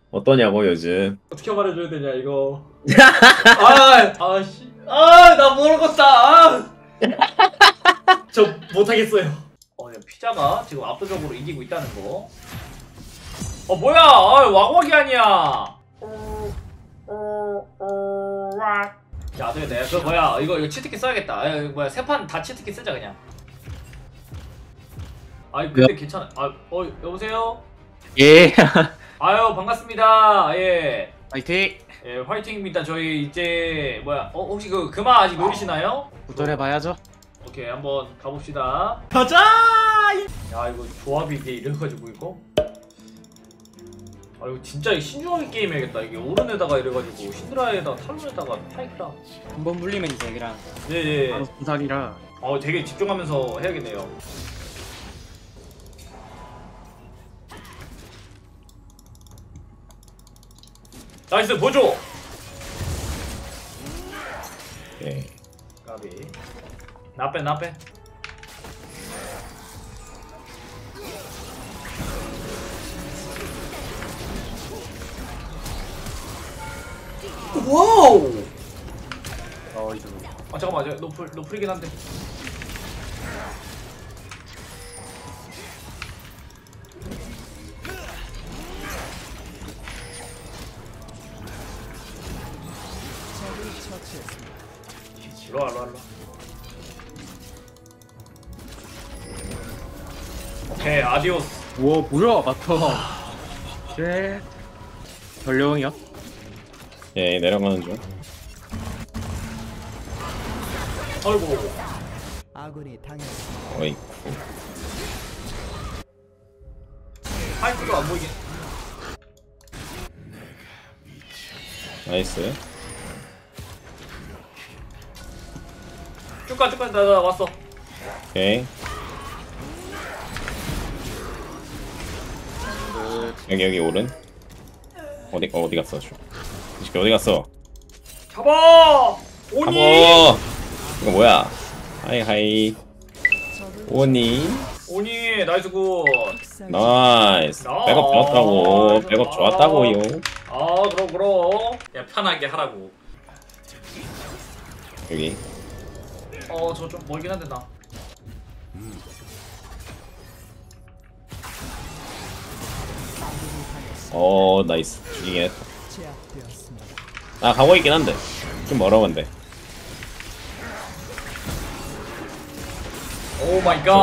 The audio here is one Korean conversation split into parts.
어떠냐고 요즘. 어떻게 말해줘야 되냐 이거. 아씨, 나 모르겠다. 저 못하겠어요. 피자가 지금 압도적으로 이기고 있다는 거. 뭐야? 왕왕이 아니야. 야, 내가 그 뭐야? 이거 치트키 써야겠다. 이거 뭐야? 세 판 다 치트키 쓰자 그냥. 근데 괜찮아. 여보세요? 예. 아유, 반갑습니다. 예. 화이팅. 예, 화이팅입니다. 저희 이제 뭐야? 혹시 그 금화 아직 노리시나요? 도전해봐야죠. 오케이, 한번 가봅시다. 가자! 야, 이거 조합이 이게 이래가지고 이거? 이거 진짜 신중하게 게임해야겠다. 이게 오른에다가 이래가지고 신드라에다가 탈론에다가 파이크랑. 한번 물리면 이제 여기랑 네네. 바로 분삭이라. 되게 집중하면서 해야겠네요. 나이스, 보조! 예. 까비. 나빼. 와우! 이거. 잠깐만, 노플이긴 한데. 일로와. 오케이, 아디오스. 우와 뭐야 맞다. 쉣. 전령이야? 예, 내려가는 중. 아이고. 아군이 당했습니다. 어이. 파이크가 안 보이긴. 나이스. 쭉가, 나 왔어. 오케이. 여기 오른. 어디 갔어? 이 새끼 어디 갔어? 잡아! 오니! 잡어. 이거 뭐야? 하이. 오니. 오니, 나이스 굿. 나이스. 백업 좋았다고. 백업 좋았다고요. 그럼. 야, 편하게 하라고. 여기. 저 좀 멀긴 한데, 나. 나이스. 죽이긴 했다. 제압되었습니다. 나 가고 있긴 한데. 좀 멀어, 근데. 오 마이 갓.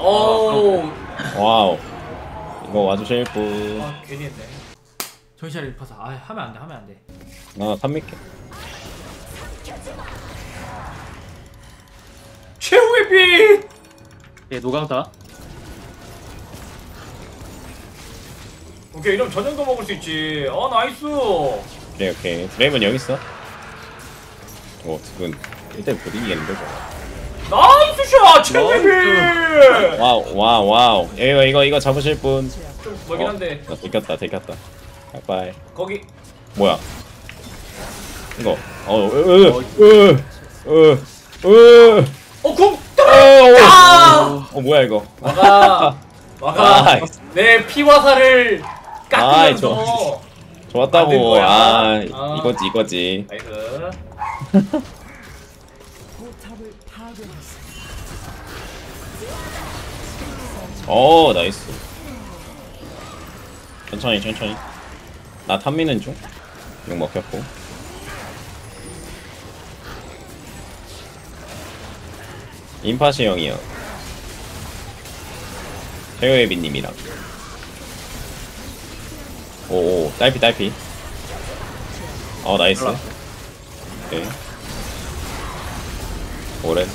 와우. 이거 와주실 분. 괜히 했네. 정신차려, 파사. 하면 안 돼. 나 탐밀게. 최후의 빛! 예 노강타. 오케이, 이러면 저녁도 먹을 수 있지. 나이스. 오케이. 드레이븐 여기 있어. 지금 1대 부딪히겠는데, 저거. 나이스 샷! 최후의 빛! 와우. 이거 잡으실 분. 좀 멀긴 한데. 나 들켰다. 바이바이. 거기. 뭐야? 이거. 공! 뭐야 이거? 와가. 나이스. 내 피화살을 깎으면서. 좋았다고. 만든 거야. 이거지. 나이스. 포탑을 파괴했습니다. 나이스. 천천히. 나 탐미는 중. 욕 먹혔고. 인파시 형이요. 최요예비님이랑. 오, 딸피. 나이스. 오케이. 오래.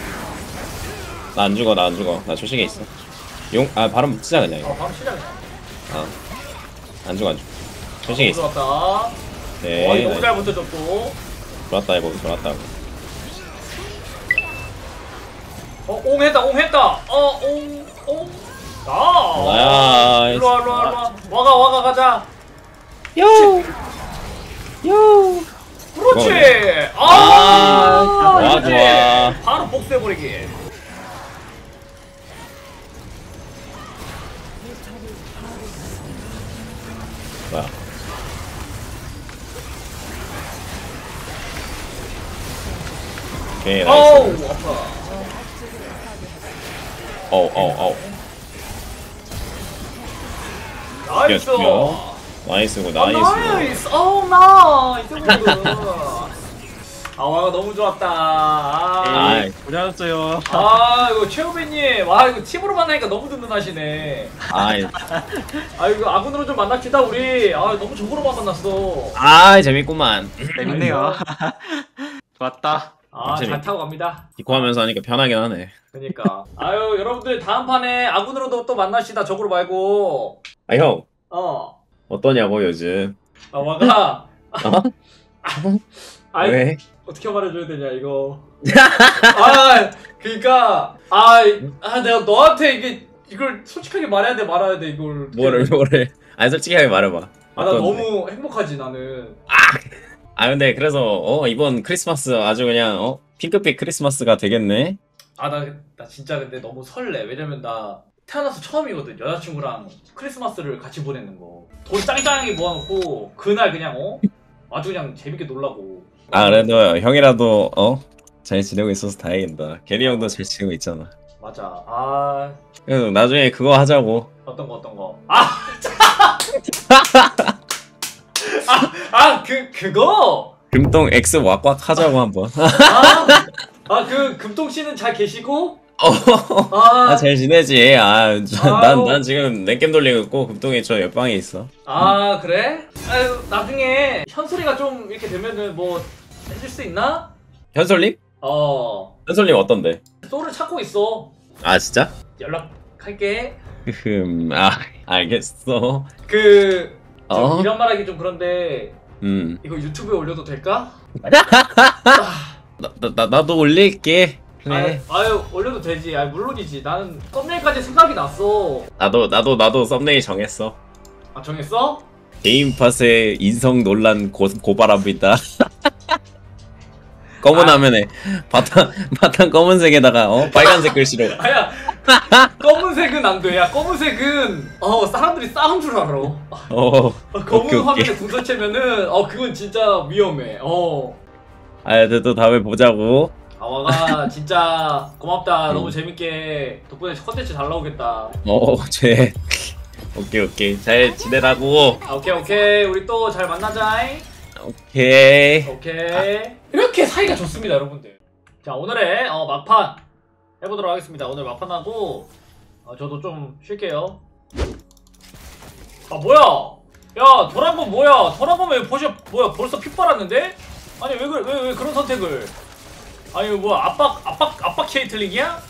나 안 죽어. 나 조식에 있어. 바로 붙이자 그냥 이거. 바로 시작이야. 안 죽어. 조식에 있어. 좋았다. 네. 너무 잘 붙여줬고. 좋았다 이거. 옹 했다. 나이스. 일로와. 와가 가자. 요. 그렇지. 좋아. 바로 복수해버리기. 뭐야? 오케이 어우 나이스. 아파. 어우. 나이스. 죽여. 나이스고 나이스. 나이스. 어우 나이스. 아 와가 너무 좋았다. 아, 아이. 고생하셨어요. 이거 최후배님, 와 이거 팀으로 만나니까 너무 든든하시네. 아이. 아 이거 아군으로 좀 만납시다 우리. 아 너무 적으로만 만났어. 아 재밌구만. 재밌네요. 좋았다. 아 잘 타고 갑니다. 디코하면서 하니까 편하긴 하네. 그러니까. 아유 여러분들 다음 판에 아군으로도 또 만납시다. 적으로 말고. 아 형 어. 어떠냐고 요즘. 아 와가. 어? 아이, 왜? 어떻게 말해줘야 되냐 이거. 그러니까 내가 너한테 이걸 솔직하게 말해야 돼 말아야 돼 이걸. 뭐를? 아니 솔직하게 말해봐. 나 어떤데? 너무 행복하지 나는. 아 근데 그래서 이번 크리스마스 아주 그냥 핑크빛 크리스마스가 되겠네. 나 진짜 근데 너무 설레. 왜냐면 나 태어나서 처음이거든. 여자친구랑 크리스마스를 같이 보내는 거. 돈 짱짱하게 모아놓고 그날 그냥 아주 그냥 재밌게 놀라고. 아 그래도 형이라도 잘 지내고 있어서 다행이다. 게리 형도 잘 지내고 있잖아. 맞아. 그래서 나중에 그거 하자고. 어떤 거. 그거. 금동 X 왁왁 하자고 한번. 그 금동씨는 잘 계시고? 잘 지내지. 아유. 난 지금 랭겜 돌리고 있고 금동이 저 옆방에 있어. 그래? 아유 나중에 현솔이가 좀 이렇게 되면은 뭐 해줄 수 있나? 현솔님? 현솔님 어떤데? 소를 찾고 있어. 아 진짜? 연락할게. 알겠어. 좀 이런 말하기 좀 그런데 이거 유튜브에 올려도 될까? 나도 올릴게. 그래. 아유 올려도 되지. 물론이지. 나는 썸네일까지 생각이 났어. 나도 썸네일 정했어. 정했어? 게임팟의 인성 논란 고발합니다. 검은 화면에 바탕 검은색에다가 빨간색 글씨로. 아야 검은색은 안 돼. 야 검은색은 사람들이 싸운 줄 알아. 검은 오케이. 화면에 궁서체면은 그건 진짜 위험해. 또 다음에 보자고. 와가 진짜 고맙다. 너무 재밌게 덕분에 컨텐츠 잘 나오겠다. 오케이 잘 지내라고. 오케이 우리 또 잘 만나자. 오케이. 이렇게 사이가 좋습니다 여러분들. 자 오늘의 막판 해보도록 하겠습니다. 오늘 막판하고 저도 좀 쉴게요. 뭐야 야 도란건 뭐야. 도란건 왜 벌써 핏 빨았는데? 아니 왜 그런 선택을. 아니 뭐 압박 케이틀링이야?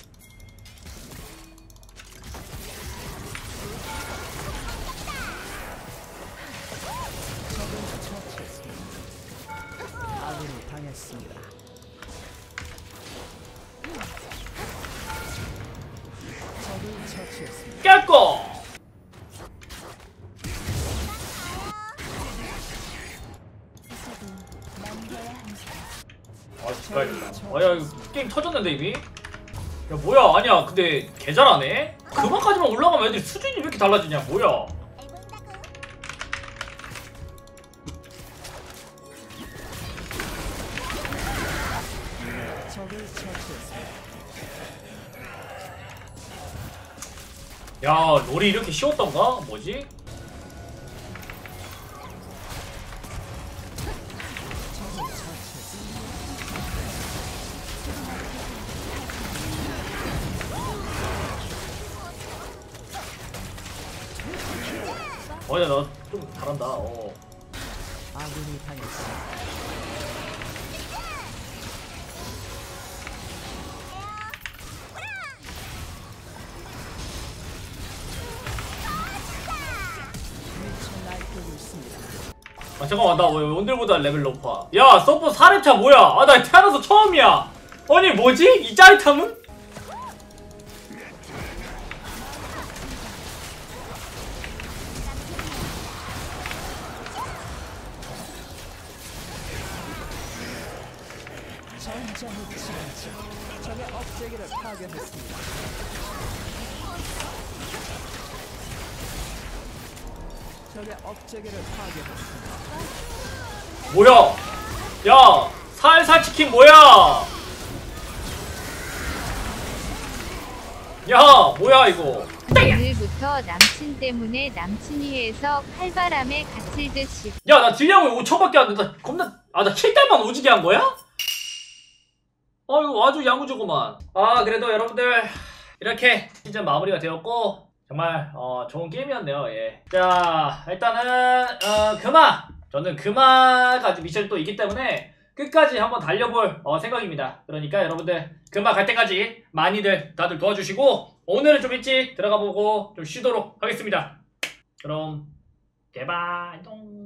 아군이 당했습니다. 적을 처치했습니다. 깰거. 야 이거 게임 터졌는데 이미? 야 뭐야 아니야 근데 개 잘하네? 그만까지만 올라가면 애들이 수준이 왜 이렇게 달라지냐 뭐야. 적을 처치했습니다. 야 롤이 이렇게 쉬웠던가? 뭐지? 야 나 좀 잘한다. 아군이 당했습니다. 미쳐 날뛰고 있습니다. 잠깐만 나 왜 오늘보다 레벨 높아. 야 서포 4렙차 뭐야. 나 태어나서 처음이야. 아니 뭐지? 이 짜릿함은? 전장의 지원자 적의 업체계를 파괴했습니다. 적의 업체계를 파괴했습니다. 뭐야? 야 살살 치킨 뭐야? 야 뭐야 이거. 오늘부터 남친 때문에 남친이 해서 칼바람에 갇힐 듯이. 야 나 딜량을 5천밖에 안 돼. 나 겁나 나 킬달만 오지게 한 거야? 이거 아주 야무지구만. 그래도 여러분들 이렇게 시즌 마무리가 되었고 정말 좋은 게임이었네요. 예. 자 일단은 저는 금화까지 미션이 또 있기 때문에 끝까지 한번 달려볼 생각입니다. 그러니까 여러분들 금화 갈 때까지 많이들 다들 도와주시고 오늘은 좀 일찍 들어가 보고 좀 쉬도록 하겠습니다. 그럼 개발 동